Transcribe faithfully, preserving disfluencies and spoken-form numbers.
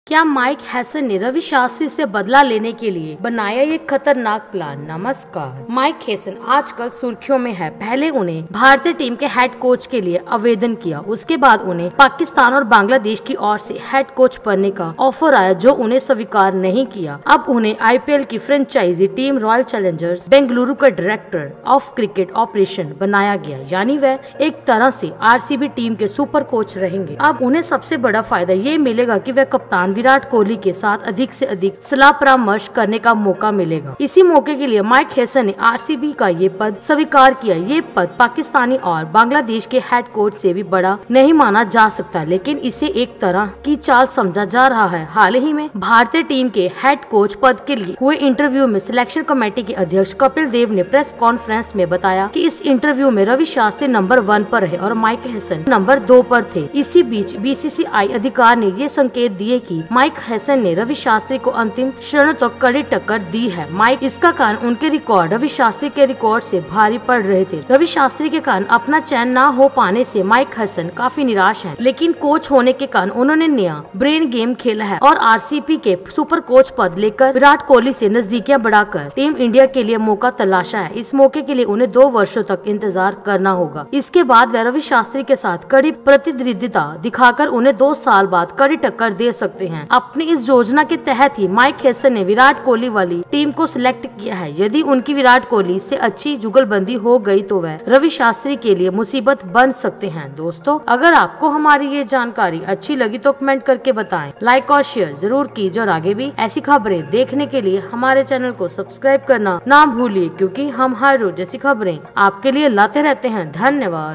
क्या mic Hesson ने रवि शास्त्री से बदला लेने के लिए बनाया ये खतरनाक प्लान? नमस्कार। माइक हैसन आजकल सुर्खियों में है। पहले उन्हें भारतीय टीम के हेड कोच के लिए आवेदन किया, उसके बाद उन्हें पाकिस्तान और बांग्लादेश की ओर से हेड कोच बनने का ऑफर आया जो उन्हें स्वीकार नहीं किया। अब उन्हें आईपीएल की franchise team Royal Challengers Bengaluru का डायरेक्टर ऑफ क्रिकेट ऑपरेशन बनाया गया, यानी वह एक तरह से आरसीबी टीम के सुपर कोच रहेंगे। अब उन्हें सबसे बड़ा फायदा ये मिलेगा कि वह कप्तान विराट कोहली के साथ अधिक से अधिक सलाह परामर्श करने का मौका मिलेगा। इसी मौके के लिए माइक हैसन ने आरसीबी का ये पद स्वीकार किया। ये पद पाकिस्तानी और बांग्लादेश के हेड कोच से भी बड़ा नहीं माना जा सकता, लेकिन इसे एक तरह की चाल समझा जा रहा है। हाल ही में भारतीय टीम के हेड कोच पद के लिए हुए इंटरव्यू में सिलेक्शन कमेटी के अध्यक्ष कपिल देव ने प्रेस कॉन्फ्रेंस में बताया कि इस इंटरव्यू में रवि शास्त्री नंबर वन पर रहे और माइक हैसन नंबर दो पर थे। इसी बीच बीसीसीआई अधिकार ने ये संकेत दिए कि माइक हैसन ने रवि शास्त्री को अंतिम क्षणों तक कड़ी टक्कर दी है। माइक इसका कारण उनके रिकॉर्ड रवि शास्त्री के रिकॉर्ड से भारी पड़ रहे थे। रवि शास्त्री के कारण अपना चयन न हो पाने से माइक हैसन काफी निराश हैं, लेकिन कोच होने के कारण उन्होंने नया ब्रेन गेम खेला है और आरसीबी के सुपर कोच पद लेकर विराट कोहली से नजदीकियां बढ़ाकर टीम इंडिया के लिए मौका तलाशा है। इस मौके के लिए उन्हें दो वर्षों तक इंतजार करना होगा। इसके बाद वह रवि शास्त्री के साथ कड़ी प्रतिद्वंदिता दिखाकर उन्हें दो साल बाद कड़ी टक्कर दे सकते हैं। अपनी इस योजना के तहत ही माइक हैसन ने विराट कोहली वाली टीम को सिलेक्ट किया है। यदि उनकी विराट कोहली से अच्छी जुगलबंदी हो गई तो वह रवि शास्त्री के लिए मुसीबत बन सकते हैं। दोस्तों, अगर आपको हमारी ये जानकारी अच्छी लगी तो कमेंट करके बताएं, लाइक और शेयर जरूर कीजिए और आगे भी ऐसी खबरें देखने के लिए हमारे चैनल को सब्सक्राइब करना ना भूलिए, क्योंकि हम हर रोज ऐसी खबरें आपके लिए लाते रहते हैं। धन्यवाद।